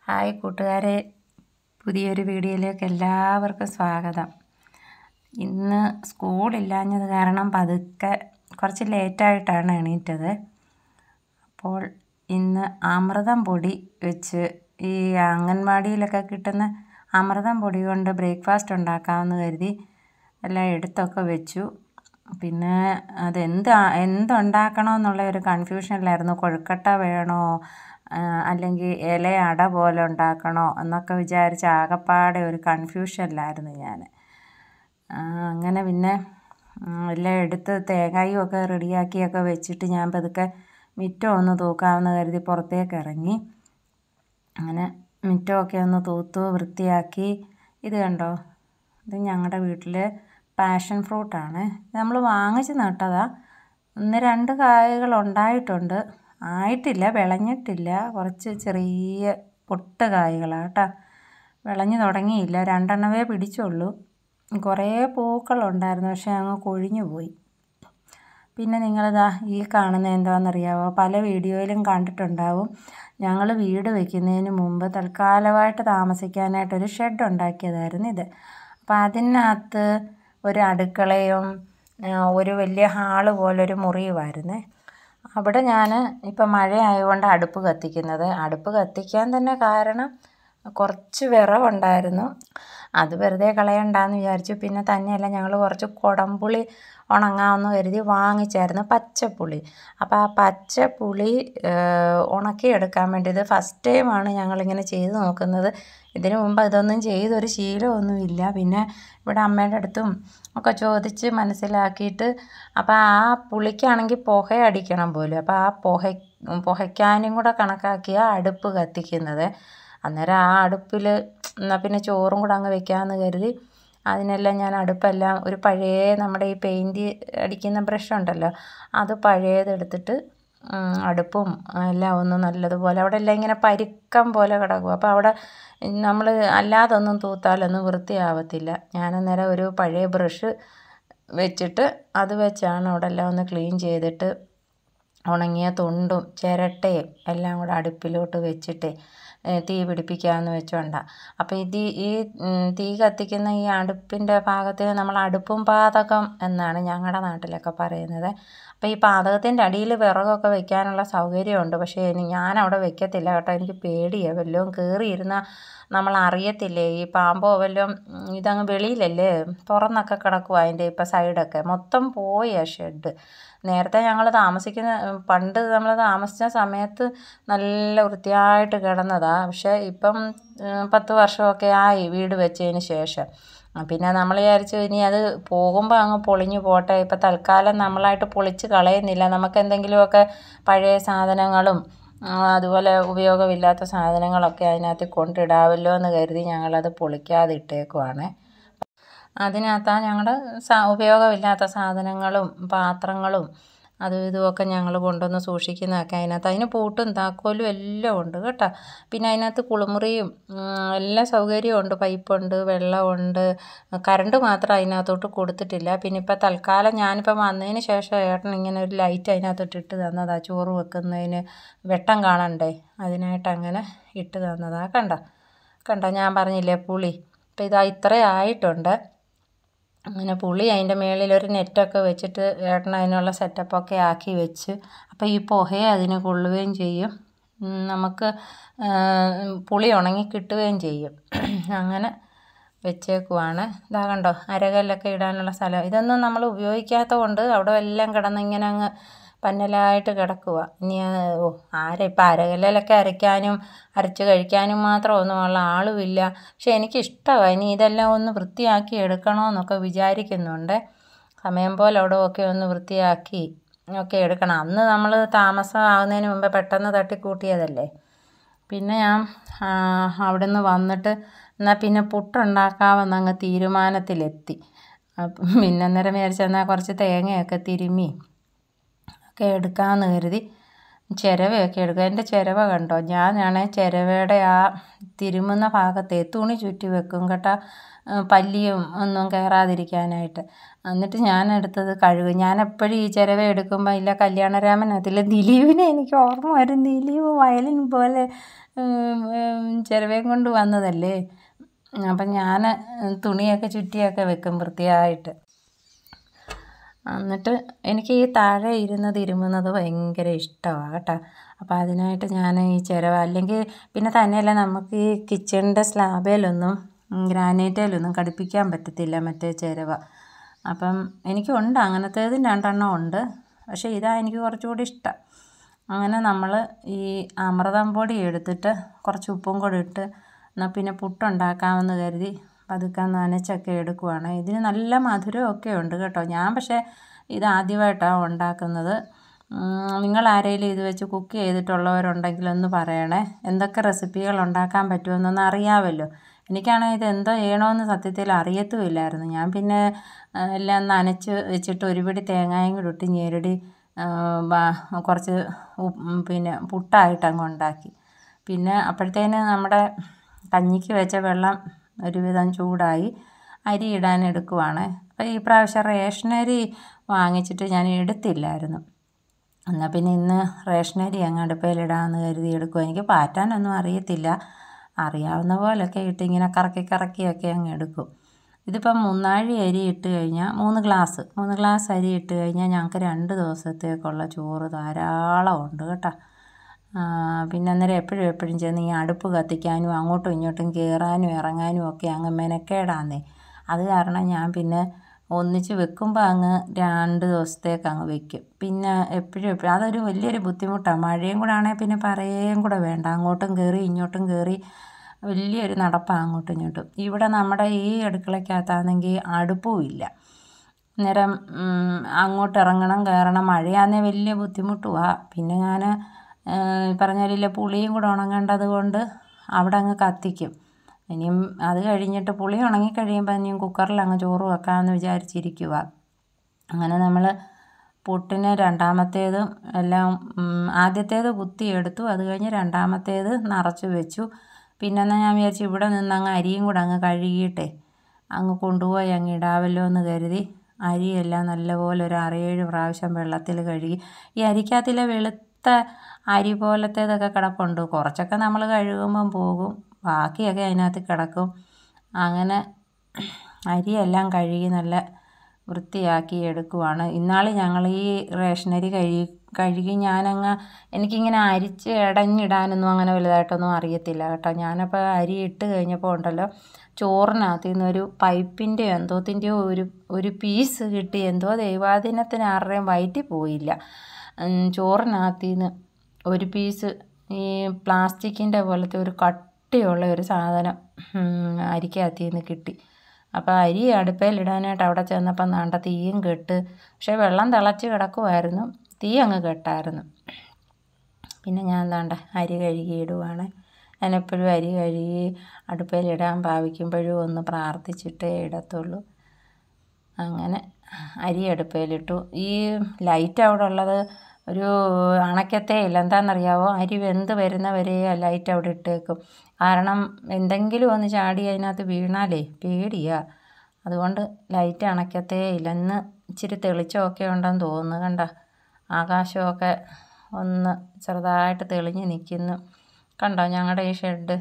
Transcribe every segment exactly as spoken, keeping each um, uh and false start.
Hi കൂട്ടുകാരെ, പുതിയൊരു വീഡിയോയിലേക്ക് എല്ലാവർക്കും സ്വാഗതം. ഇന്ന് സ്കൂളില്ലാഞ്ഞത് കാരണം പതുക്കെ കുറച്ച് ലേറ്റായിട്ടാണ് എണീറ്റത്. അപ്പോൾ ഇന്ന് അമൃതം പൊടി വെച്ച് ഈ അംഗൻവാടിയിലൊക്കെ കിട്ടുന്ന അമൃതം പൊടി കൊണ്ട് ബ്രേക്ക്ഫാസ്റ്റ് ഉണ്ടാക്കാമെന്ന് കരുതി എല്ലാം എടുത്തൊക്കെ വെച്ചു. പിന്നെ അതെന്ത് എന്തുണ്ടാക്കണമെന്നുള്ള ഒരു കൺഫ്യൂഷനിലായിരുന്നു. കൊഴുക്കട്ട വേണോ അല്ലെങ്കിൽ ഇല അട പോലെ ഉണ്ടാക്കണോ എന്നൊക്കെ വിചാരിച്ച് ആകപ്പാടെ ഒരു കൺഫ്യൂഷനിലായിരുന്നു ഞാൻ. അങ്ങനെ പിന്നെ എല്ലാം എടുത്ത് തേങ്ങയും ഒക്കെ റെഡിയാക്കിയൊക്കെ വെച്ചിട്ട് ഞാൻ പതുക്കെ മുറ്റം ഒന്ന് തൂക്കാമെന്ന് കരുതി പുറത്തേക്ക് ഇറങ്ങി. അങ്ങനെ മുറ്റമൊക്കെ ഒന്ന് തൂത്തു വൃത്തിയാക്കി. ഇത് കണ്ടോ, ഇത് ഞങ്ങളുടെ വീട്ടിൽ പാഷൻ ഫ്രൂട്ടാണ്. നമ്മൾ വാങ്ങിച്ച് നട്ടതാണ്. ഒന്ന് രണ്ട് കായകൾ ഉണ്ടായിട്ടുണ്ട്, ആയിട്ടില്ല, വിളഞ്ഞിട്ടില്ല. കുറച്ച് ചെറിയ പൊട്ട് കായ്കളാണ് കേട്ടോ, വിളഞ്ഞു തുടങ്ങിയില്ല. രണ്ടെണ്ണമേ പിടിച്ചുള്ളൂ. കുറേ പൂക്കളുണ്ടായിരുന്നു, പക്ഷേ അങ്ങ് കൊഴിഞ്ഞു പോയി. പിന്നെ നിങ്ങളിതാ ഈ കാണുന്നത് എന്താണെന്നറിയാമോ? പല വീഡിയോയിലും കണ്ടിട്ടുണ്ടാവും. ഞങ്ങൾ വീട് വയ്ക്കുന്നതിന് മുമ്പ് തൽക്കാലമായിട്ട് താമസിക്കാനായിട്ടൊരു ഷെഡ് ഉണ്ടാക്കിയതായിരുന്നു ഇത്. അപ്പോൾ അതിനകത്ത് ഒരു അടുക്കളയും ഒരു വലിയ ഹാള് പോലൊരു മുറിയുമായിരുന്നേ. അവിടെ ഞാൻ ഇപ്പം മഴയായതുകൊണ്ട് അടുപ്പ് കത്തിക്കുന്നത്. അടുപ്പ് കത്തിക്കാൻ തന്നെ കാരണം കുറച്ച് വിറവുണ്ടായിരുന്നു, അത് വെറുതെ കളയണ്ടെന്ന് വിചാരിച്ചു. പിന്നെ തന്നെയല്ല, ഞങ്ങൾ കുറച്ച് കുടംപുളി ഉണങ്ങാമെന്ന് കരുതി വാങ്ങിച്ചായിരുന്നു, പച്ചപ്പുളി. അപ്പോൾ ആ പച്ചപ്പുളി ഉണക്കിയെടുക്കാൻ വേണ്ടി, ഇത് ഫസ്റ്റ് ടൈമാണ് ഞങ്ങളിങ്ങനെ ചെയ്ത് നോക്കുന്നത്. ഇതിനു മുമ്പ് ഇതൊന്നും ചെയ്തൊരു ശീലമൊന്നുമില്ല. പിന്നെ ഇവിടെ അമ്മയുടെ അടുത്തും ഒക്കെ ചോദിച്ച് മനസ്സിലാക്കിയിട്ട്, അപ്പോൾ ആ പുളിക്കാണെങ്കിൽ പുകയടിക്കണം പോലും. അപ്പോൾ ആ പുക പുകയ്ക്കാനും കൂടെ കണക്കാക്കിയാണ് അടുപ്പ് കത്തിക്കുന്നത്. അന്നേരം ആ അടുപ്പിൽ എന്നാൽ പിന്നെ ചോറും കൂടെ അങ്ങ് വെക്കാമെന്ന് കരുതി അതിനെല്ലാം ഞാൻ അടുപ്പെല്ലാം ഒരു പഴയ നമ്മുടെ ഈ പെയിൻറ്റ് അടിക്കുന്ന ബ്രഷ് ഉണ്ടല്ലോ, അത് പഴയതെടുത്തിട്ട് അടുപ്പും എല്ലാം ഒന്ന് നല്ലതുപോലെ, അവിടെ എല്ലാം ഇങ്ങനെ പരുക്കം പോലെ കിടക്കും. അപ്പോൾ അവിടെ നമ്മൾ അല്ലാതൊന്നും തൂത്താലൊന്നും വൃത്തിയാവത്തില്ല. ഞാനന്നേരം ഒരു പഴയ ബ്രഷ് വെച്ചിട്ട് അത് വെച്ചാണ് അവിടെ എല്ലാം ഒന്ന് ക്ലീൻ ചെയ്തിട്ട് ഉണങ്ങിയ തൊണ്ടും ചിരട്ടയും എല്ലാം കൂടെ അടുപ്പിലോട്ട് വെച്ചിട്ട് തീ പിടിപ്പിക്കാമെന്ന് വെച്ചോണ്ടാണ്. അപ്പോൾ ഇത് ഈ തീ കത്തിക്കുന്ന ഈ അടുപ്പിൻ്റെ ഭാഗത്തിന് നമ്മൾ അടുപ്പും പാതകം എന്നാണ് ഞങ്ങളുടെ നാട്ടിലൊക്കെ പറയുന്നത്. അപ്പോൾ ഈ പാതകത്തിൻ്റെ അടിയിൽ വിറകൊക്കെ വെക്കാനുള്ള സൗകര്യമുണ്ട്, പക്ഷേ ഞാൻ അവിടെ വെക്കത്തില്ല കേട്ടോ. എനിക്ക് പേടിയാണ്, വല്ലതും കയറിയിരുന്നാൽ നമ്മൾ അറിയത്തില്ലേ, ഈ പാമ്പോ വല്ലതും. ഇതങ്ങ് വെളിയിലല്ലേ, തുറന്നൊക്കെ കിടക്കുക. അതിൻ്റെ ഇപ്പം സൈഡൊക്കെ മൊത്തം പോയി ആ ഷെഡ്. നേരത്തെ ഞങ്ങൾ താമസിക്കുന്ന പണ്ട് നമ്മൾ താമസിച്ച സമയത്ത് നല്ല വൃത്തിയായിട്ട് കിടന്നതാണ്. പക്ഷേ ഇപ്പം പത്ത് വർഷമൊക്കെ ആയി വീട് വെച്ചതിന് ശേഷം. പിന്നെ നമ്മൾ വിചാരിച്ചു ഇനി അത് പോകുമ്പോൾ അങ്ങ് പൊളിഞ്ഞു പോട്ടെ. ഇപ്പം തൽക്കാലം നമ്മളായിട്ട് പൊളിച്ച് കളയുന്നില്ല. നമുക്ക് എന്തെങ്കിലുമൊക്കെ പഴയ സാധനങ്ങളും അതുപോലെ ഉപയോഗമില്ലാത്ത സാധനങ്ങളൊക്കെ അതിനകത്ത് കൊണ്ടിടാമല്ലോ എന്ന് കരുതി ഞങ്ങളത് പൊളിക്കാതെ ഇട്ടേക്കുവാണ്. അതിനകത്താണ് ഞങ്ങളുടെ സാ ഉപയോഗമില്ലാത്ത സാധനങ്ങളും പാത്രങ്ങളും അതും ഇതുമൊക്കെ ഞങ്ങൾ കൊണ്ടുവന്ന് സൂക്ഷിക്കുന്നതൊക്കെ അതിനകത്ത്. അതിന് പൂട്ടും താക്കോലും എല്ലാം ഉണ്ട് കേട്ടോ. പിന്നെ അതിനകത്ത് കുളിമുറിയും എല്ലാ സൗകര്യവും ഉണ്ട്, പൈപ്പുണ്ട്, വെള്ളമുണ്ട്. കറണ്ട് മാത്രം അതിനകത്തോട്ട് കൊടുത്തിട്ടില്ല. പിന്നെ ഇപ്പം തൽക്കാലം ഞാനിപ്പം വന്നതിന് ശേഷം ഏട്ടൻ ഇങ്ങനെ ഒരു ലൈറ്റ് അതിനകത്തോട്ട് ഇട്ട് തന്നതാണ്. ചോറ് വെക്കുന്നതിന് വെട്ടം കാണണ്ടേ, അതിനായിട്ട് അങ്ങനെ ഇട്ട് തന്നതാണ്. കണ്ടോ കണ്ടോ ഞാൻ പറഞ്ഞില്ലേ പുളി. അപ്പം ഇതാ ഇത്രയും ആയിട്ടുണ്ട്. അങ്ങനെ പുളി അതിൻ്റെ മുകളിലൊരു നെറ്റൊക്കെ വെച്ചിട്ട് ഏട്ടൻ അതിനുള്ള സെറ്റപ്പൊക്കെ ആക്കി വെച്ച്. അപ്പോൾ ഈ പുകയെ അതിന് കൊള്ളുകയും ചെയ്യും, നമുക്ക് പുളി ഉണങ്ങി കിട്ടുകയും ചെയ്യും. അങ്ങനെ വെച്ചേക്കുവാണ്. ഇതാ കണ്ടോ, അരകല്ലൊക്കെ ഇടാനുള്ള സ്ഥലം. ഇതൊന്നും നമ്മൾ ഉപയോഗിക്കാത്തത് കൊണ്ട് അവിടെ എല്ലാം കിടന്ന് ഇങ്ങനെ അങ്ങ് പന്നലായിട്ട് കിടക്കുക. ഇനി ഓ ആരെ ഇപ്പം അരകല്ലിലൊക്കെ അരയ്ക്കാനും അരച്ച് കഴിക്കാനും മാത്രമൊന്നുമുള്ള ആളുമില്ല. പക്ഷെ എനിക്കിഷ്ടമാണ്. ഇനി ഇതെല്ലാം ഒന്ന് വൃത്തിയാക്കി എടുക്കണമെന്നൊക്കെ വിചാരിക്കുന്നുണ്ട്. സമയം പോലെ അവിടെ ഒക്കെ ഒന്ന് വൃത്തിയാക്കി ഒക്കെ എടുക്കണം. അന്ന് നമ്മൾ താമസം ആകുന്നതിന് മുമ്പേ പെട്ടെന്ന് തട്ടിക്കൂട്ടിയതല്ലേ. പിന്നെ ഞാൻ അവിടെ നിന്ന് വന്നിട്ട് എന്നാൽ പിന്നെ പുട്ടുണ്ടാക്കാമെന്നങ്ങ് തീരുമാനത്തിലെത്തി. അപ്പം പിന്നെ അന്നേരം വിചാരിച്ചെന്നാൽ കുറച്ച് തേങ്ങയൊക്കെ തിരുമ്മി ഒക്കെ എടുക്കാമെന്ന് കരുതി ചിരവയൊക്കെ എടുക്കുക. എൻ്റെ ചിരവ കണ്ടോ, ഞാനാണെങ്കിൽ ചിരവയുടെ ആ തിരുമുന്ന ഭാഗത്തെ തുണി ചുറ്റി വെക്കും കേട്ടോ, പല്ലിയും ഒന്നും കയറാതിരിക്കാനായിട്ട്. എന്നിട്ട് ഞാൻ എടുത്തത് കഴുകും. ഞാൻ എപ്പോഴും ഈ ചിരവ എടുക്കുമ്പോൾ ഇല്ല കല്യാണരാമൻ അതിൽ ദിലീപിനെ എനിക്ക് ഓർമ്മ വരും. ദിലീപ് വയലിൻ പോലെ ചിരവയും കൊണ്ട് വന്നതല്ലേ. അപ്പം ഞാൻ തുണിയൊക്കെ ചുറ്റിയൊക്കെ വെക്കും വൃത്തിയായിട്ട്. എന്നിട്ട് എനിക്ക് ഈ താഴെ ഇരുന്നത് ഇരുമുന്നത് ഭയങ്കര ഇഷ്ടമാണ് കേട്ടോ. അപ്പോൾ അതിനായിട്ട് ഞാൻ ഈ ചിരവ, അല്ലെങ്കിൽ പിന്നെ തന്നെയല്ല നമുക്ക് ഈ കിച്ചണിൻ്റെ സ്ലാബേലൊന്നും ഗ്രാനൈറ്റേലൊന്നും ഘടിപ്പിക്കാൻ പറ്റത്തില്ല മറ്റേ ചിരവ. അപ്പം എനിക്കുണ്ട് അങ്ങനത്തേതും രണ്ടെണ്ണം ഉണ്ട്. പക്ഷേ ഇതാ എനിക്ക് കുറച്ചുകൂടി ഇഷ്ടം. അങ്ങനെ നമ്മൾ ഈ അമൃതം പൊടി എടുത്തിട്ട് കുറച്ച് ഉപ്പും കൂടി ഇട്ട് എന്നാൽ പിന്നെ പുട്ടുണ്ടാക്കാമെന്ന് കരുതി പതുക്കെ നനച്ചൊക്കെ എടുക്കുവാണ്. ഇതിന് നല്ല മധുരമൊക്കെ ഉണ്ട് കേട്ടോ. ഞാൻ പക്ഷേ ഇത് ആദ്യമായിട്ടാണ് ഉണ്ടാക്കുന്നത്. നിങ്ങൾ ആരെങ്കിലും ഇത് വെച്ച് കുക്ക് ചെയ്തിട്ടുള്ളവരുണ്ടെങ്കിലൊന്ന് പറയണേ. എന്തൊക്കെ റെസിപ്പികൾ ഉണ്ടാക്കാൻ പറ്റുമെന്നൊന്ന് അറിയാമല്ലോ. എനിക്കാണെങ്കിൽ ഇത് എന്തോ ചെയ്യണമെന്ന് സത്യത്തിൽ അറിയത്തുമില്ലായിരുന്നു. ഞാൻ പിന്നെ എല്ലാം നനച്ച് വെച്ചിട്ട് ഒരു പിടി തേങ്ങയും കൂടി ഇട്ട് ഞെരടി കുറച്ച് പിന്നെ പുട്ടായിട്ട് അങ്ങ് ഉണ്ടാക്കി. പിന്നെ അപ്പോഴത്തേന് നമ്മുടെ കഞ്ഞിക്ക് വെച്ച വെള്ളം ഒരുവിധം ചൂടായി. അരി ഇടാൻ എടുക്കുവാണ്. അപ്പോൾ ഈ പ്രാവശ്യം റേഷനരി വാങ്ങിച്ചിട്ട് ഞാൻ എടുത്തില്ലായിരുന്നു. എന്നാൽ പിന്നെ ഇന്ന് റേഷനരി അങ്ങ് അടുപ്പയിലിടാമെന്ന് കരുതി എടുക്കുക. എനിക്ക് പാറ്റാനൊന്നും അറിയത്തില്ല. അറിയാവുന്ന പോലൊക്കെ ഇട്ട് ഇങ്ങനെ കറക്കി കറക്കിയൊക്കെ അങ്ങ് എടുക്കും. ഇതിപ്പം മൂന്നാഴി അരി ഇട്ട് കഴിഞ്ഞാൽ മൂന്ന് ഗ്ലാസ് മൂന്ന് ഗ്ലാസ് അരി ഇട്ട് കഴിഞ്ഞാൽ ഞങ്ങൾക്ക് രണ്ട് ദിവസത്തേക്കുള്ള ചോറ് ധാരാളം ഉണ്ട് കേട്ടോ. പിന്നെ അന്നേരം എപ്പോഴും എപ്പോഴും ചെന്ന് ഈ അടുപ്പ് കത്തിക്കാനും അങ്ങോട്ടും ഇങ്ങോട്ടും കയറാനും ഇറങ്ങാനും ഒക്കെ അങ്ങ് മെനക്കേടാന്നേ. അത് കാരണം ഞാൻ പിന്നെ ഒന്നിച്ച് വെക്കുമ്പോൾ അങ്ങ് രണ്ട് ദിവസത്തേക്ക് അങ്ങ് വെക്കും. പിന്നെ എപ്പോഴും എപ്പോഴും അതൊരു വലിയൊരു ബുദ്ധിമുട്ടാണ്. മഴയും കൂടെ ആണെങ്കിൽ പിന്നെ പറയുകയും കൂടെ വേണ്ട. അങ്ങോട്ടും കയറി ഇങ്ങോട്ടും കയറി വലിയൊരു നടപ്പാണ് അങ്ങോട്ടും ഇങ്ങോട്ടും. ഇവിടെ നമ്മുടെ ഈ അടുക്കളയ്ക്കകത്താണെങ്കിൽ അടുപ്പും ഇല്ല. അന്നേരം അങ്ങോട്ട് ഇറങ്ങണം കയറണം. മഴയാണെങ്കിൽ വലിയ ബുദ്ധിമുട്ടുമാണ്. പിന്നെ ഞാൻ പറഞ്ഞാലില്ല പുളിയും കൂടെ ഉണങ്ങേണ്ടത് കൊണ്ട് അവിടെ അങ്ങ് കത്തിക്കും. ഇനിയും അത് കഴിഞ്ഞിട്ട് പുളി ഉണങ്ങിക്കഴിയുമ്പോൾ ഇനിയും കുക്കറിൽ അങ്ങ് ചോറ് വെക്കാമെന്ന് വിചാരിച്ചിരിക്കുക. അങ്ങനെ നമ്മൾ പുട്ടിന് രണ്ടാമത്തേതും എല്ലാം ആദ്യത്തേത് കുത്തിയെടുത്തു. അത് കഴിഞ്ഞ് രണ്ടാമത്തേത് നിറച്ച് വെച്ചു. പിന്നെ എന്നാൽ ഞാൻ വിചാരിച്ചു ഇവിടെ നിന്ന് അങ്ങ് അരിയും കൂടെ അങ്ങ് കഴുകിയിട്ടേ അങ്ങ് കൊണ്ടുപോയി അങ്ങ് ഇടാവല്ലോ എന്ന് കരുതി അരിയെല്ലാം നല്ലപോലെ ഒരു ആറേഴ് പ്രാവശ്യം വെള്ളത്തിൽ കഴുകി. ഈ അരിക്കകത്തിലെ വെളുത്ത അരി പോലത്തേതൊക്കെ കിടപ്പുണ്ട്. കുറച്ചൊക്കെ നമ്മൾ കഴുകുമ്പം പോകും, ബാക്കിയൊക്കെ അതിനകത്ത് കിടക്കും. അങ്ങനെ അരിയെല്ലാം കഴുകി നല്ല വൃത്തിയാക്കി എടുക്കുവാണ്. ഇന്നാൾ ഞങ്ങൾ ഈ റേഷനരി കഴുകി കഴുകി ഞാനങ്ങ് എനിക്കിങ്ങനെ അരിച്ച് ഇടഞ്ഞിടാനൊന്നും അങ്ങനെ വലുതായിട്ടൊന്നും അറിയത്തില്ല കേട്ടോ. ഞാനപ്പോൾ അരി ഇട്ട് കഴിഞ്ഞപ്പോൾ ഉണ്ടല്ലോ ചോറിനകത്ത് നിന്നൊരു പൈപ്പിൻ്റെ എന്തോത്തിൻ്റെയോ ഒരു ഒരു പീസ് കിട്ടി. എന്തോ ദൈവാധീനത്തിന് ആരുടെയും വയറ്റിൽ പോയില്ല. ചോറിനകത്ത് നിന്ന് ഒരു പീസ് ഈ പ്ലാസ്റ്റിക്കിൻ്റെ പോലത്തെ ഒരു കട്ടിയുള്ള ഒരു സാധനം അരിക്കകത്ത് നിന്ന് കിട്ടി. അപ്പോൾ അരി അടുപ്പയിലിടാനായിട്ട് അവിടെ ചെന്നപ്പം നാണ്ട തീയും കെട്ട്. പക്ഷേ വെള്ളം തിളച്ച് കിടക്കുമായിരുന്നു, തീ അങ്ങ് കെട്ടായിരുന്നു. പിന്നെ ഞാൻ എന്താണ്ട അരി കഴുകി ഇടുവാണ്. ഞാനെപ്പോഴും അരി കഴുകി അടുപ്പയിലിടാൻ ഭാവിക്കുമ്പോഴും ഒന്ന് പ്രാർത്ഥിച്ചിട്ടേ ഇടത്തുള്ളൂ. അങ്ങനെ അരി അടുപ്പയിലിട്ടു. ഈ ലൈറ്റ് അവിടെ ഉള്ളത് ഒരു അണയ്ക്കത്തേ ഇല്ല. എന്താണെന്നറിയാമോ? അരി വെന്ത് വരുന്നവരെ ആ ലൈറ്റ് അവിടെ ഇട്ടേക്കും. കാരണം എന്തെങ്കിലും ഒന്ന് ചാടി അതിനകത്ത് വീണാലേ പേടിയാണ്. അതുകൊണ്ട് ലൈറ്റ് അണയ്ക്കത്തേ ഇല്ല. ഇന്ന് ഇച്ചിരി തെളിച്ചമൊക്കെ ഉണ്ടെന്ന് തോന്നുന്നു. കണ്ട ആകാശമൊക്കെ ഒന്ന് ചെറുതായിട്ട് തെളിഞ്ഞ് നിൽക്കുന്നു. കണ്ടോ ഞങ്ങളുടെ ഈ ഷെഡ്.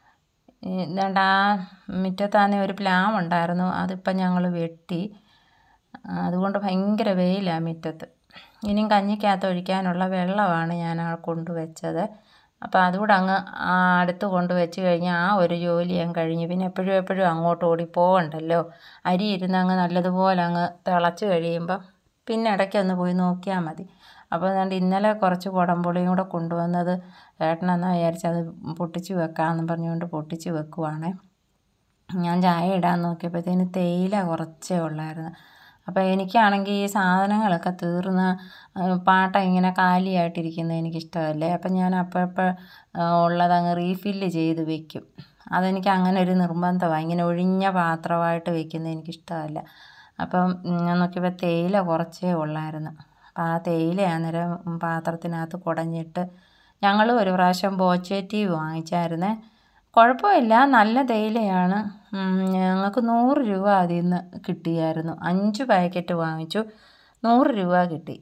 ഇതാണ്ട് ആ മുറ്റത്താന്നെ ഒരു പ്ലാവ് ഉണ്ടായിരുന്നു, അതിപ്പം ഞങ്ങൾ വെട്ടി. അതുകൊണ്ട് ഭയങ്കര വെയിലാണ് മുറ്റത്ത്. ഇനിയും കഞ്ഞിക്കകത്ത് ഒഴിക്കാനുള്ള വെള്ളമാണ് ഞാൻ ആ കൊണ്ടുവച്ചത്. അപ്പോൾ അതുകൂടെ അങ്ങ് അടുത്ത് കൊണ്ട് വെച്ച് കഴിഞ്ഞാൽ ആ ഒരു ജോലി ഞാൻ കഴിഞ്ഞു. പിന്നെ എപ്പോഴും എപ്പോഴും അങ്ങോട്ട് ഓടി പോകണ്ടല്ലോ. അരി ഇരുന്ന് അങ്ങ് നല്ലതുപോലെ അങ്ങ് തിളച്ച് കഴിയുമ്പം പിന്നെ ഇടയ്ക്കൊന്ന് പോയി നോക്കിയാൽ മതി. അപ്പോൾ അതുകൊണ്ട് ഇന്നലെ കുറച്ച് കുടംപുളിയും കൂടെ കൊണ്ടുവന്നത് ഏട്ടനെന്നാ വിചാരിച്ചത് പൊട്ടിച്ച് വെക്കാമെന്ന് പറഞ്ഞുകൊണ്ട് പൊട്ടിച്ച് വെക്കുവാണേ. ഞാൻ ചായ ഇടാൻ നോക്കിയപ്പോഴത്തേന് തേയില കുറച്ചേ ഉള്ളായിരുന്നു. അപ്പോൾ എനിക്കാണെങ്കിൽ ഈ സാധനങ്ങളൊക്കെ തീർന്ന് പാട്ട ഇങ്ങനെ കാലിയായിട്ടിരിക്കുന്നത് എനിക്കിഷ്ടമല്ലേ. അപ്പം ഞാൻ അപ്പോഴപ്പോൾ ഉള്ളതങ്ങ് റീഫില്ല് ചെയ്ത് വെക്കും. അതെനിക്ക് അങ്ങനെ ഒരു നിർബന്ധമാണ്. ഇങ്ങനെ ഒഴിഞ്ഞ പാത്രമായിട്ട് വെക്കുന്നത് എനിക്കിഷ്ടമല്ല. അപ്പം ഞാൻ നോക്കിയപ്പോൾ തേയില കുറച്ചേ ഉള്ളായിരുന്നു. അപ്പോൾ ആ തേയില അന്നേരം പാത്രത്തിനകത്ത് കുടഞ്ഞിട്ട് ഞങ്ങൾ ഒരു പ്രാവശ്യം ബോച്ചേറ്റി വാങ്ങിച്ചായിരുന്നേ. കുഴപ്പമില്ല, നല്ല തേയിലയാണ്. ഞങ്ങൾക്ക് നൂറ് രൂപ അതിൽ നിന്ന് കിട്ടിയായിരുന്നു. അഞ്ച് പാക്കറ്റ് വാങ്ങിച്ചു, നൂറ് രൂപ കിട്ടി.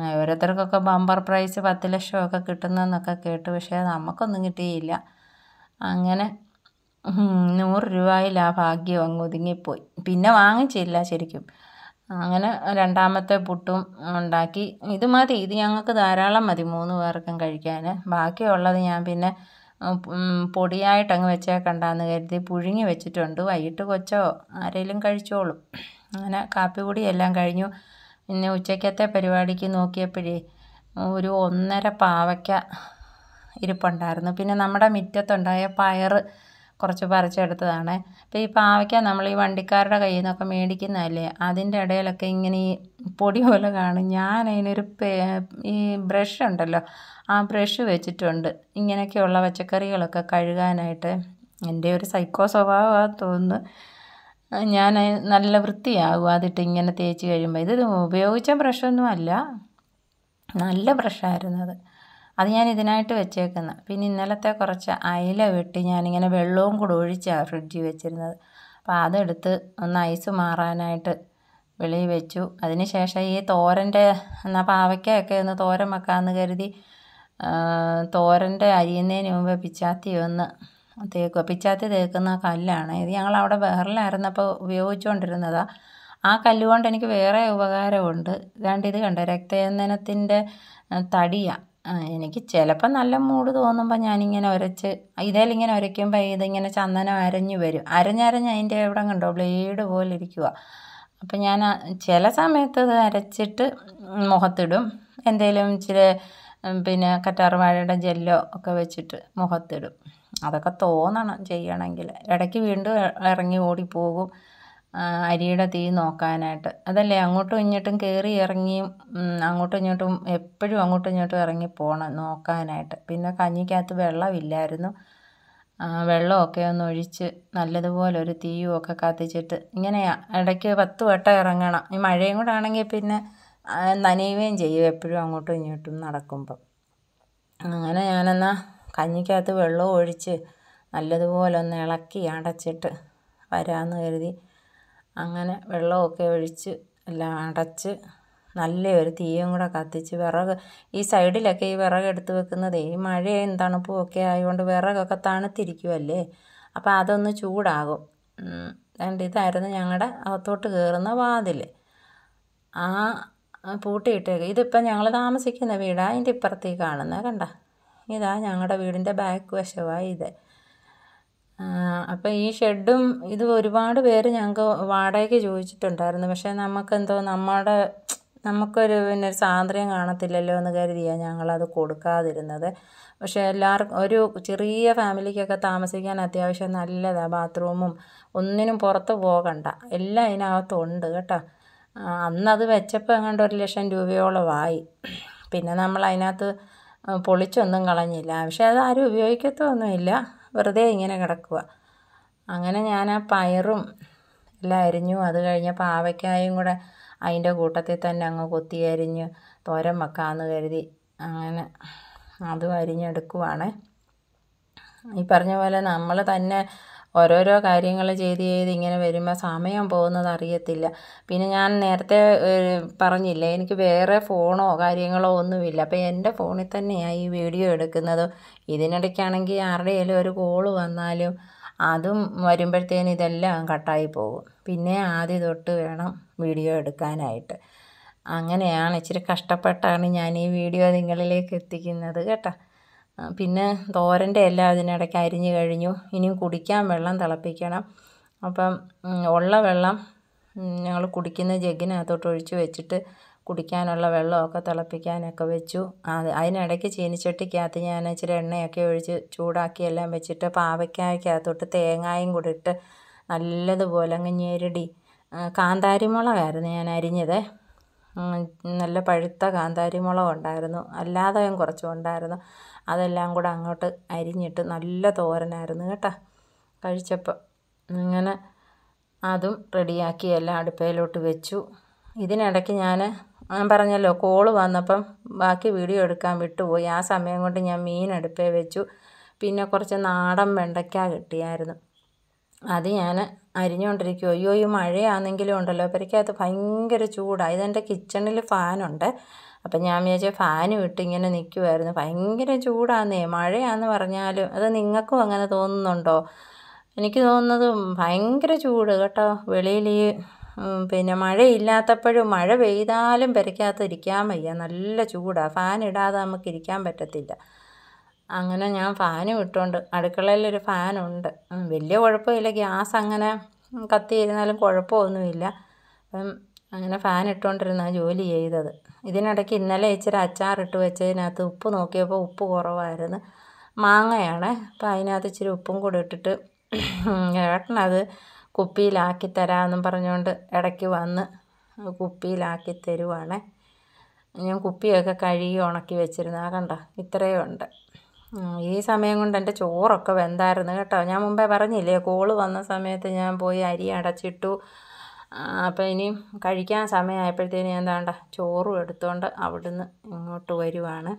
ഓരോരുത്തർക്കൊക്കെ ബമ്പർ പ്രൈസ് പത്ത് ലക്ഷമൊക്കെ കിട്ടുന്നതെന്നൊക്കെ കേട്ടു. പക്ഷേ നമുക്കൊന്നും കിട്ടിയില്ല. അങ്ങനെ നൂറ് രൂപയിൽ ആ ഭാഗ്യം അങ്ങ് ഒതുങ്ങിപ്പോയി. പിന്നെ വാങ്ങിച്ചില്ല ശരിക്കും. അങ്ങനെ രണ്ടാമത്തെ പുട്ടും ഉണ്ടാക്കി. ഇത് മതി, ഇത് ഞങ്ങൾക്ക് ധാരാളം മതി മൂന്ന് പേർക്കും കഴിക്കാൻ. ബാക്കിയുള്ളത് ഞാൻ പിന്നെ പൊടിയായിട്ടങ്ങ് വെച്ചേക്കണ്ടെന്ന് കരുതി പുഴുങ്ങി വെച്ചിട്ടുണ്ട്. വൈകിട്ട് കൊച്ചോ ആരെങ്കിലും കഴിച്ചോളും. അങ്ങനെ കാപ്പി കൂടി എല്ലാം കഴിഞ്ഞു. പിന്നെ ഉച്ചക്കത്തെ പരിപാടിക്ക് നോക്കിയപ്പോഴേ ഒരു ഒന്നര പാവയ്ക്ക ഇരിപ്പുണ്ടായിരുന്നു. പിന്നെ നമ്മുടെ മുറ്റത്തുണ്ടായ പയർ കുറച്ച് പറിച്ചെടുത്തതാണ്. അപ്പോൾ ഈ പാവയ്ക്ക നമ്മൾ ഈ വണ്ടിക്കാരുടെ കയ്യിൽ നിന്നൊക്കെ മേടിക്കുന്നതല്ലേ, അതിൻ്റെ ഇടയിലൊക്കെ ഇങ്ങനെ ഈ പൊടി പോലെ കാണും. ഞാൻ അതിനൊരു ഈ ബ്രഷ് ഉണ്ടല്ലോ, ആ ബ്രഷ് വെച്ചിട്ടുണ്ട് ഇങ്ങനെയൊക്കെയുള്ള പച്ചക്കറികളൊക്കെ കഴുകാനായിട്ട്. എൻ്റെ ഒരു സൈക്കോ സ്വഭാവമാണെന്ന് തോന്നുന്നു. ഞാൻ നല്ല വൃത്തിയാകും അതിട്ട് ഇങ്ങനെ തേച്ച് കഴിയുമ്പോൾ. ഇത് ഉപയോഗിച്ച ബ്രഷൊന്നും അല്ല, നല്ല ബ്രഷായിരുന്നു അത്. അത് ഞാൻ ഇതിനായിട്ട് വെച്ചേക്കുന്നത്. പിന്നെ ഇന്നലത്തെ കുറച്ച് അയില വെട്ടി ഞാനിങ്ങനെ വെള്ളവും കൂടെ ഒഴിച്ചാണ് ഫ്രിഡ്ജിൽ വെച്ചിരുന്നത്. അപ്പോൾ അതെടുത്ത് ഒന്ന് ഐസ് മാറാനായിട്ട് വെളിയിൽ വെച്ചു. അതിന് ശേഷം ഈ തോരൻ്റെ എന്നാൽ പാവയ്ക്കയൊക്കെ ഒന്ന് തോരൻ വെക്കാമെന്ന് കരുതി തോരൻ്റെ അരിയുന്നതിന് മുമ്പ് പിച്ചാത്തി ഒന്ന് തേക്കുക. പിച്ചാത്തി തേക്കുന്ന കല്ലാണ് ഇത്. ഞങ്ങളവിടെ ബഹറിലായിരുന്നപ്പോൾ ഉപയോഗിച്ചുകൊണ്ടിരുന്നതാണ്. ആ കല്ലുകൊണ്ട് എനിക്ക് വേറെ ഉപകാരമുണ്ട്. ഇതാണ്ട് ഇത് കണ്ടോ, രക്തചന്ദനത്തിൻ്റെ തടിയാണ്. എനിക്ക് ചിലപ്പോൾ നല്ല മൂഡ് തോന്നുമ്പോൾ ഞാനിങ്ങനെ ഉരച്ച് ഇതേലിങ്ങനെ ഉരയ്ക്കുമ്പോൾ ഇതിങ്ങനെ ചന്ദനം അരഞ്ഞു വരും. അരഞ്ഞരഞ്ഞ് അതിൻ്റെ എവിടെ കണ്ടോ ബ്ലേഡ് പോലെ ഇരിക്കുക. അപ്പം ഞാൻ ചില സമയത്ത് അത് അരച്ചിട്ട് മുഖത്തിടും. എന്തെങ്കിലും ഇച്ചിരി പിന്നെ കറ്റാർവാഴയുടെ ജെല്ലോ ഒക്കെ വെച്ചിട്ട് മുഖത്തിടും. അതൊക്കെ തോന്നണം ചെയ്യണമെങ്കിൽ. ഇടയ്ക്ക് വീണ്ടും ഇറങ്ങി ഓടിപ്പോകും അരിയുടെ തീ നോക്കാനായിട്ട്. അതല്ലേ അങ്ങോട്ടും ഇങ്ങോട്ടും കയറി ഇറങ്ങിയും അങ്ങോട്ടും ഇങ്ങോട്ടും എപ്പോഴും അങ്ങോട്ടും ഇങ്ങോട്ടും ഇറങ്ങി പോകണം നോക്കാനായിട്ട്. പിന്നെ കഞ്ഞിക്കകത്ത് വെള്ളമില്ലായിരുന്നു. വെള്ളമൊക്കെ ഒന്ന് ഒഴിച്ച് നല്ലതുപോലെ ഒരു തീയുമൊക്കെ കത്തിച്ചിട്ട് ഇങ്ങനെയാണ് ഇടയ്ക്ക് പത്ത് വട്ടം ഇറങ്ങണം. ഈ മഴയും കൂടെ ആണെങ്കിൽ പിന്നെ നനയുകയും ചെയ്യും എപ്പോഴും അങ്ങോട്ടും ഇങ്ങോട്ടും നടക്കുമ്പം. അങ്ങനെ ഞാനെന്നാൽ കഞ്ഞിക്കകത്ത് വെള്ളവും ഒഴിച്ച് നല്ലതുപോലെ ഒന്ന് ഇളക്കി അടച്ചിട്ട് വരാമെന്ന് കരുതി. അങ്ങനെ വെള്ളമൊക്കെ ഒഴിച്ച് എല്ലാം അടച്ച് നല്ലൊരു തീയും കൂടെ കത്തിച്ച് വിറക് ഈ സൈഡിലൊക്കെ ഈ വിറക് എടുത്ത് വെക്കുന്നതേ ഈ മഴയും തണുപ്പും ഒക്കെ ആയതുകൊണ്ട് വിറകൊക്കെ തണുത്തിരിക്കുമല്ലേ, അപ്പോൾ അതൊന്ന് ചൂടാകും. അതുകൊണ്ട് ഇതായിരുന്നു ഞങ്ങളുടെ അകത്തോട്ട് കയറുന്ന വാതിൽ. ആ പൂട്ടിയിട്ടേക്ക്. ഇതിപ്പം ഞങ്ങൾ താമസിക്കുന്ന വീടാണ്. അതിൻ്റെ ഇപ്പുറത്തേക്ക് കാണുന്നത് കണ്ട, ഇതാ ഞങ്ങളുടെ വീടിൻ്റെ ബാക്ക് വശമാണ് ഇത്. അപ്പോൾ ഈ ഷെഡും ഇത് ഒരുപാട് പേര് ഞങ്ങൾക്ക് വാടകയ്ക്ക് ചോദിച്ചിട്ടുണ്ടായിരുന്നു. പക്ഷേ നമുക്കെന്തോ നമ്മുടെ നമുക്കൊരു പിന്നെ സ്വാതന്ത്ര്യം കാണത്തില്ലല്ലോ എന്ന് കരുതിയാണ് ഞങ്ങളത് കൊടുക്കാതിരുന്നത്. പക്ഷേ എല്ലാവർക്കും ഒരു ചെറിയ ഫാമിലിക്കൊക്കെ താമസിക്കാൻ അത്യാവശ്യം നല്ലതാണ്. ബാത്റൂമും ഒന്നിനും പുറത്ത് പോകണ്ട, എല്ലാം അതിനകത്തുണ്ട് കേട്ടോ. അന്നത് വെച്ചപ്പോൾ എങ്ങാണ്ട് ഒരു ലക്ഷം രൂപയോളമായി. പിന്നെ നമ്മൾ അതിനകത്ത് പൊളിച്ചൊന്നും കളഞ്ഞില്ല. പക്ഷേ അത് ആരും ഉപയോഗിക്കത്തൊന്നുമില്ല, വെറുതെ ഇങ്ങനെ കിടക്കുക. അങ്ങനെ ഞാൻ ആ പയറും എല്ലാം അരിഞ്ഞു. അത് കഴിഞ്ഞ് പാവയ്ക്കായും കൂടെ അതിൻ്റെ കൂട്ടത്തിൽ തന്നെ അങ്ങ് കൊത്തി അരിഞ്ഞ് തോരൻ വെക്കാമെന്ന് കരുതി അങ്ങനെ അതും അരിഞ്ഞെടുക്കുവാണ്. ഈ പറഞ്ഞ പോലെ നമ്മൾ തന്നെ ഓരോരോ കാര്യങ്ങൾ ചെയ്ത് ചെയ്ത് ഇങ്ങനെ വരുമ്പോൾ സമയം പോകുന്നത് അറിയത്തില്ല. പിന്നെ ഞാൻ നേരത്തെ പറഞ്ഞില്ലേ, എനിക്ക് വേറെ ഫോണോ കാര്യങ്ങളോ ഒന്നുമില്ല. അപ്പോൾ എൻ്റെ ഫോണിൽ തന്നെയാണ് ഈ വീഡിയോ എടുക്കുന്നത്. ഇതിനിടയ്ക്കാണെങ്കിൽ ആരുടെയെങ്കിലും ഒരു കോള് വന്നാലും അതും വരുമ്പോഴത്തേനും ഇതെല്ലാം കട്ടായി പോകും. പിന്നെ ആദ്യം തൊട്ട് വേണം വീഡിയോ എടുക്കാനായിട്ട്. അങ്ങനെയാണ്, ഇച്ചിരി കഷ്ടപ്പെട്ടാണ് ഞാൻ ഈ വീഡിയോ നിങ്ങളിലേക്ക് എത്തിക്കുന്നത് കേട്ടോ. പിന്നെ തോരൻ്റെ എല്ലാം അതിനിടയ്ക്ക് അരിഞ്ഞ് കഴിഞ്ഞു. ഇനിയും കുടിക്കാൻ വെള്ളം തിളപ്പിക്കണം. അപ്പം ഉള്ള വെള്ളം ഞങ്ങൾ കുടിക്കുന്ന ജഗ്ഗിനകത്തോട്ട് ഒഴിച്ച് വെച്ചിട്ട് കുടിക്കാനുള്ള വെള്ളമൊക്കെ തിളപ്പിക്കാനൊക്കെ വെച്ചു. അത് അതിനിടയ്ക്ക് ചീനിച്ചട്ടിക്കകത്ത് ഞാൻ ഇച്ചിരി എണ്ണയൊക്കെ ഒഴിച്ച് ചൂടാക്കി എല്ലാം വെച്ചിട്ട് പാവയ്ക്കായ്ക്കകത്തോട്ട് തേങ്ങായും കൂടി ഇട്ട് നല്ലതുപോലെ അങ്ങ് ഞെരടി. കാന്താരിമുളകായിരുന്നു ഞാൻ അരിഞ്ഞത്. നല്ല പഴുത്ത കാന്താരിമുളക് ഉണ്ടായിരുന്നു, അല്ലാതെ കുറച്ചും ഉണ്ടായിരുന്നു. അതെല്ലാം കൂടെ അങ്ങോട്ട് അരിഞ്ഞിട്ട് നല്ല തോരനായിരുന്നു കേട്ടോ കഴിച്ചപ്പോൾ. അങ്ങനെ അതും റെഡിയാക്കി എല്ലാം അടുപ്പയിലോട്ട് വെച്ചു. ഇതിനിടയ്ക്ക് ഞാൻ ഞാൻ പറഞ്ഞല്ലോ കോള് വന്നപ്പം ബാക്കി വീഡിയോ എടുക്കാൻ വിട്ടുപോയി. ആ സമയം കൊണ്ട് ഞാൻ മീൻ അടുപ്പേ വെച്ചു. പിന്നെ കുറച്ച് നാടൻ വെണ്ടയ്ക്ക കിട്ടിയായിരുന്നു, അത് ഞാൻ അരിഞ്ഞുകൊണ്ടിരിക്കുമോ. അയ്യോ ഈ മഴയാണെങ്കിലും ഉണ്ടല്ലോ പെരയ്ക്കകത്ത് ഭയങ്കര ചൂടാണ്. ഇതെൻ്റെ കിച്ചണിൽ ഫാനുണ്ട്. അപ്പം ഞാൻ വിചാരിച്ച ഫാനും ഇട്ട് ഇങ്ങനെ നിൽക്കുമായിരുന്നു. ഭയങ്കര ചൂടാന്നേ. മഴയാന്ന് പറഞ്ഞാലും അത് നിങ്ങൾക്കും അങ്ങനെ തോന്നുന്നുണ്ടോ? എനിക്ക് തോന്നുന്നത് ഭയങ്കര ചൂട് കേട്ടോ. വെളിയിൽ ഈ പിന്നെ മഴയില്ലാത്തപ്പോഴും മഴ പെയ്താലും പെരയ്ക്കകത്ത് ഇരിക്കാൻ വയ്യ. നല്ല ചൂടാണ്. ഫാൻ ഇടാതെ നമുക്ക് ഇരിക്കാൻ പറ്റത്തില്ല. അങ്ങനെ ഞാൻ ഫാനും ഇട്ടുകൊണ്ട് അടുക്കളയിലൊരു ഫാനുണ്ട്. വലിയ കുഴപ്പമില്ല. ഗ്യാസ് അങ്ങനെ കത്തിയിരുന്നാലും കുഴപ്പമൊന്നുമില്ല. അപ്പം അങ്ങനെ ഫാൻ ഇട്ടുകൊണ്ടിരുന്നാണ് ജോലി ചെയ്തത്. ഇതിനിടയ്ക്ക് ഇന്നലെ ഇച്ചിരി അച്ചാറിട്ട് വെച്ചതിനകത്ത് ഉപ്പ് നോക്കിയപ്പോൾ ഉപ്പ് കുറവായിരുന്നു. മാങ്ങയാണ്. അപ്പം അതിനകത്ത് ഇച്ചിരി ഉപ്പും കൂടെ ഇട്ടിട്ട് ഏട്ടനത് കുപ്പിയിലാക്കി തരാമെന്നും പറഞ്ഞുകൊണ്ട് ഇടയ്ക്ക് വന്ന് കുപ്പിയിലാക്കി തരുവാണ്. ഞാൻ കുപ്പിയൊക്കെ കഴുകി ഉണക്കി വെച്ചിരുന്നു. ആ കണ്ടോ, ഇത്രയും ഉണ്ട്. ഈ സമയം കൊണ്ട് എൻ്റെ ചോറൊക്കെ വെന്തായിരുന്നു കേട്ടോ. ഞാൻ മുമ്പേ പറഞ്ഞില്ലേ, കോള് വന്ന സമയത്ത് ഞാൻ പോയി അരി അടച്ചിട്ടു. അപ്പോൾ ഇനി കഴിക്കാൻ സമയമായപ്പോഴത്തേന് ഞാൻ എന്താണ്ട ചോറും എടുത്തുകൊണ്ട് അവിടുന്ന് ഇങ്ങോട്ട് വരുവാണ്.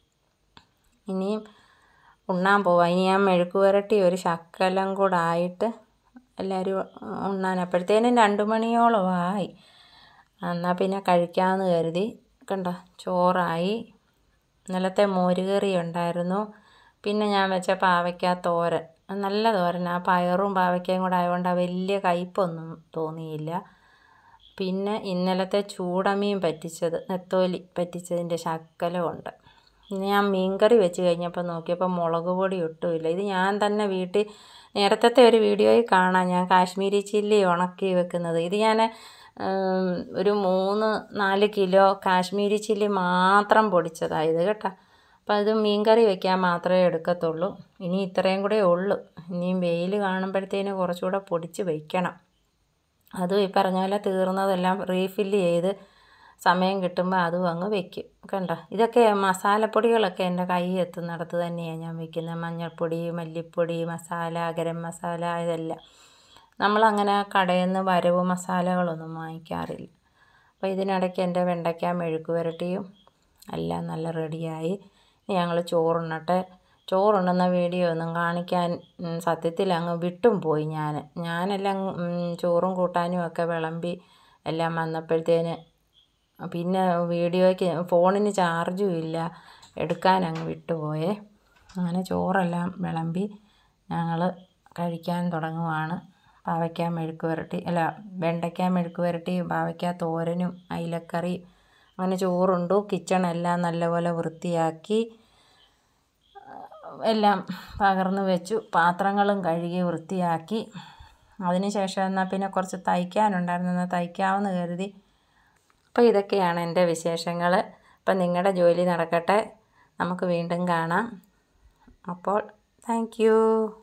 ഇനിയും ഉണ്ണാൻ പോവാം. ഇനി ഞാൻ മെഴുക്ക് പുരട്ടി ഒരു ശകലം കൂടെ ആയിട്ട് എല്ലാവരും ഉണ്ണാൻ. അപ്പോഴത്തേനും രണ്ട് മണിയോളമായി. എന്നാൽ പിന്നെ കഴിക്കാമെന്ന് കരുതി. കണ്ടോ, ചോറായി. ഇന്നലത്തെ മോരുകറി ഉണ്ടായിരുന്നു. പിന്നെ ഞാൻ വെച്ച പാവയ്ക്ക തോരൻ, നല്ല തോരൻ. ആ പയറും പാവയ്ക്കയും കൂടെ ആയതുകൊണ്ട് ആ വലിയ കയ്പൊന്നും തോന്നിയില്ല. പിന്നെ ഇന്നലത്തെ ചൂടമീൻ പറ്റിച്ചത്, നെത്തോലി പറ്റിച്ചതിൻ്റെ ശകലമുണ്ട്. ഞാൻ മീൻകറി വെച്ച് കഴിഞ്ഞപ്പോൾ നോക്കിയപ്പോൾ മുളക് പൊടി ഒട്ടുമില്ല. ഇത് ഞാൻ തന്നെ വീട്ടിൽ നേരത്തെ ഒരു വീഡിയോയിൽ കാണാം ഞാൻ കാശ്മീരി ചില്ലി ഉണക്കി വെക്കുന്നത്. ഇത് ഞാൻ ഒരു മൂന്ന് നാല് കിലോ കാശ്മീരി ചില്ലി മാത്രം പൊടിച്ചതായത് കേട്ടോ. അപ്പോൾ അത് മീൻകറി വെക്കാൻ മാത്രമേ എടുക്കത്തുള്ളൂ. ഇനി ഇത്രയും കൂടെ ഉള്ളൂ. ഇനിയും വെയിൽ കാണുമ്പോഴത്തേന് കുറച്ചുകൂടെ പൊടിച്ച് വയ്ക്കണം. അതും ഈ പറഞ്ഞ പോലെ തീർന്നതെല്ലാം റീഫില്ല് ചെയ്ത് സമയം കിട്ടുമ്പോൾ അതും അങ്ങ് വെക്കും. കണ്ടോ, ഇതൊക്കെ മസാലപ്പൊടികളൊക്കെ എൻ്റെ കൈ എത്തുന്നിടത്ത് തന്നെയാണ് ഞാൻ വയ്ക്കുന്നത്. മഞ്ഞൾപ്പൊടി, മല്ലിപ്പൊടി, മസാല, ഗരം മസാല, ഇതെല്ലാം നമ്മളങ്ങനെ കടയിൽ നിന്ന് വരവ് മസാലകളൊന്നും വാങ്ങിക്കാറില്ല. അപ്പോൾ ഇതിനിടയ്ക്ക് എൻ്റെ വെണ്ടയ്ക്ക മെഴുക്ക് പുരട്ടിയും എല്ലാം നല്ല റെഡിയായി. ഞങ്ങൾ ചോറുണ്ണട്ടെ. ചോറുണ്ണുന്ന വീഡിയോ ഒന്നും കാണിക്കാൻ സത്യത്തിൽ അങ്ങ് വിട്ടും പോയി ഞാൻ. ഞാനെല്ലാം ചോറും കൂട്ടാനും ഒക്കെ വിളമ്പി എല്ലാം വന്നപ്പോഴത്തേന് പിന്നെ വീഡിയോയ്ക്ക് ഫോണിന് ചാർജും ഇല്ല, എടുക്കാൻ അങ്ങ് വിട്ടുപോയേ. അങ്ങനെ ചോറെല്ലാം വിളമ്പി ഞങ്ങൾ കഴിക്കാൻ തുടങ്ങുവാണ്. പാവയ്ക്ക മെഴുക്ക് പുരട്ടി അല്ല വെണ്ടയ്ക്ക മെഴുക്ക് പുരട്ടി, പാവയ്ക്ക തോരനും അയിലക്കറി. അങ്ങനെ ചോറുണ്ടു. കിച്ചണെല്ലാം നല്ലപോലെ വൃത്തിയാക്കി എല്ലാം പകർന്നു വെച്ചു. പാത്രങ്ങളും കഴുകി വൃത്തിയാക്കി. അതിന് ശേഷം എന്നാൽ പിന്നെ കുറച്ച് തയ്ക്കാനുണ്ടായിരുന്നു, എന്നാൽ തയ്ക്കാമെന്ന് കരുതി. അപ്പോൾ ഇതൊക്കെയാണ് എൻ്റെ വിശേഷങ്ങൾ. അപ്പം നിങ്ങളുടെ ജോലി നടക്കട്ടെ. നമുക്ക് വീണ്ടും കാണാം. അപ്പോൾ താങ്ക് യു.